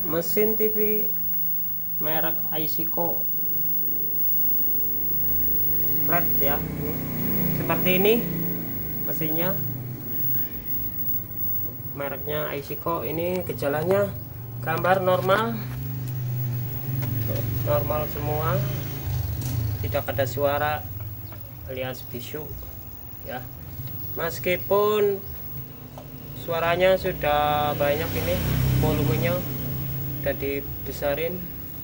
mesin TV merek Aisiko flat ya. Seperti ini mesinnya, mereknya Aisiko. Ini gejalanya gambar normal semua, tidak ada suara alias bisu ya. Meskipun suaranya sudah banyak, ini volumenya udah dibesarin,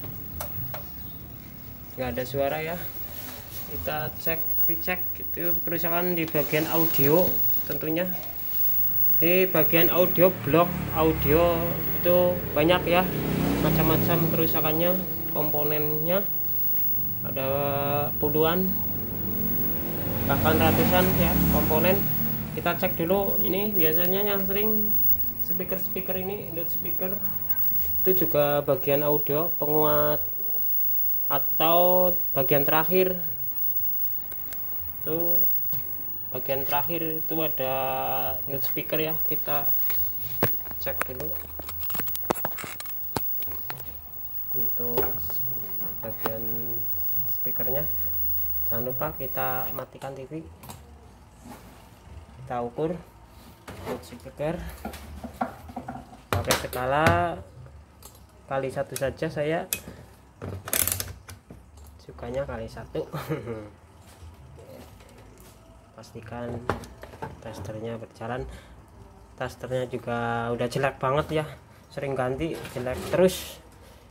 nggak ada suara ya. Kita cek itu kerusakan di bagian audio. Tentunya di bagian audio, blok audio itu banyak ya, macam-macam kerusakannya. Komponennya ada puluhan bahkan ratusan ya komponen. Kita cek dulu. Ini biasanya yang sering speaker ini, loudspeaker itu juga bagian audio, penguat atau bagian terakhir. Itu bagian terakhir itu ada loudspeaker ya. Kita cek dulu untuk bagian speakernya. Jangan lupa kita matikan TV, kita ukur loudspeaker pakai skala kali 1 saja. Saya sukanya kali 1. Pastikan testernya berjalan. Testernya juga udah jelek banget ya, sering ganti, jelek terus.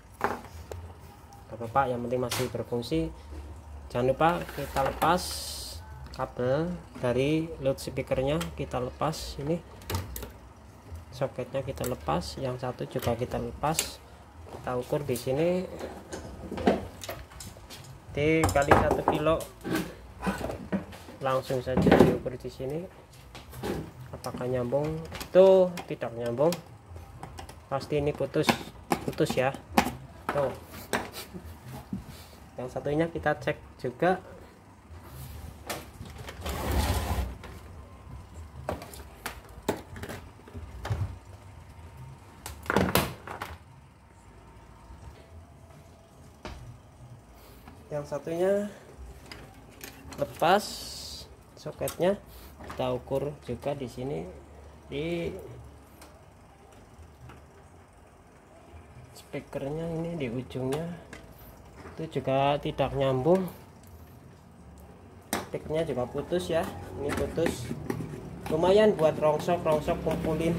Gak apa-apa, yang penting masih berfungsi. Jangan lupa kita lepas kabel dari loudspeakernya, kita lepas. Ini soketnya kita lepas, yang satu juga kita lepas. Kita ukur di sini dikali 1 kilo, langsung saja diukur di sini. Apakah nyambung? Itu tidak nyambung, pasti ini putus ya. Tuh, yang satunya kita cek juga. Yang satunya lepas soketnya, kita ukur juga di sini di speakernya. Ini di ujungnya itu juga tidak nyambung, speakernya juga putus ya. Ini putus, lumayan buat rongsok kumpulin.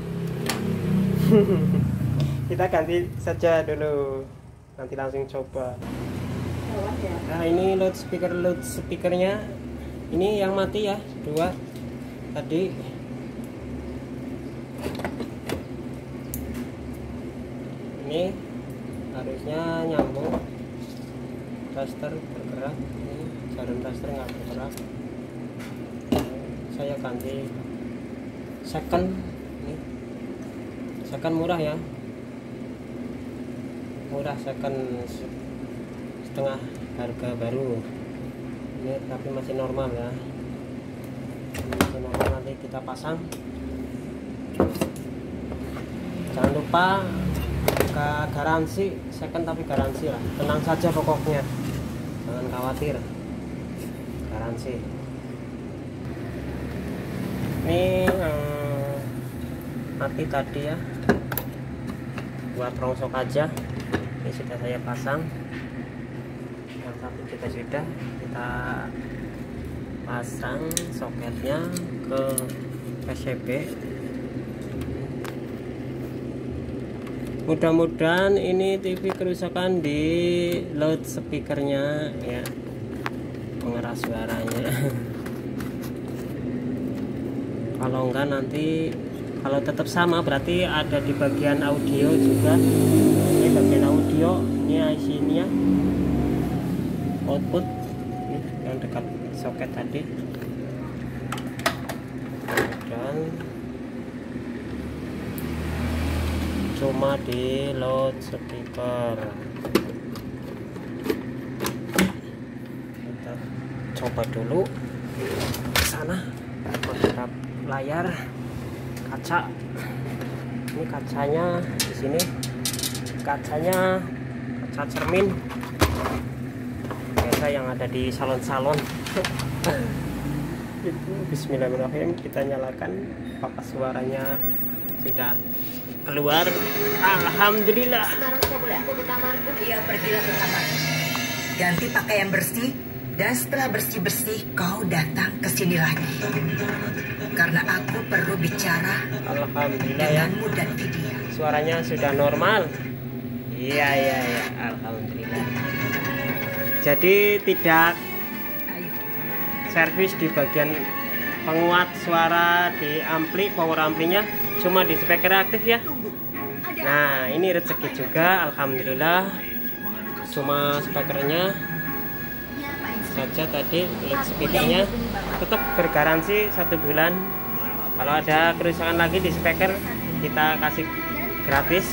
Kita ganti saja dulu, nanti langsung coba. Nah, ini loudspeakernya ini yang mati ya, 2 tadi. Ini harusnya nyambung, tester bergerak. Ini jarum tester nggak bergerak. Saya ganti second. Ini second murah ya, murah, second setengah harga baru. Ini tapi masih normal ya, masih normal. Nanti kita pasang. Jangan lupa garansi second, tapi garansi lah, tenang saja pokoknya, jangan khawatir, garansi. Ini mati tadi ya, buat rongsok aja. Ini sudah saya pasang, yang satu juga sudah kita pasang soketnya ke PCB. Mudah-mudahan ini TV kerusakan di loudspeakernya ya, pengeras suaranya. Kalau enggak, nanti kalau tetap sama berarti ada di bagian audio juga. Ini bagian audio, ini IC-nya, output yang dekat soket tadi. Dan cuma di loudspeaker. Kita coba dulu ke sana, menghadap layar kaca. Ini kacanya di sini kacanya kaca cermin biasa yang ada di salon-salon. Bismillahirrahmanirrahim, kita nyalakan. Apakah suaranya sudah keluar? Alhamdulillah. Sekarang kau boleh aku ke kamarku? Iya, pergilah ke kamar. Ganti pakaian bersih, dan setelah bersih-bersih kau datang ke sini lagi. Karena aku perlu bicara Alhamdulillah ya. denganmu dan Vidya. Suaranya sudah normal. Iya. Alhamdulillah. Jadi tidak Ayo. servis di bagian penguat suara di ampli, power amplinya, cuma di speaker aktif ya. Nah, ini rezeki juga, alhamdulillah. Cuma speakernya saja tadi, speakernya tetap bergaransi 1 bulan. Kalau ada kerusakan lagi di speaker, kita kasih gratis.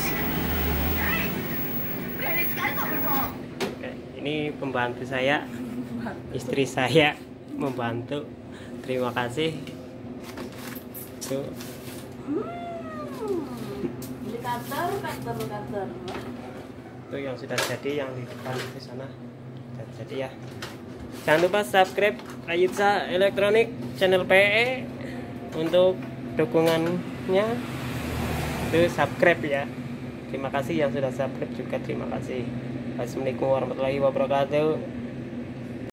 Ini pembantu saya, istri saya membantu. Terima kasih. Tuh. Itu yang sudah jadi, yang di depan di sana sudah jadi ya. Jangan lupa subscribe Ayutsa Elektronik channel PE untuk dukungannya. Itu subscribe ya. Terima kasih yang sudah subscribe juga, terima kasih. Assalamualaikum warahmatullahi wabarakatuh.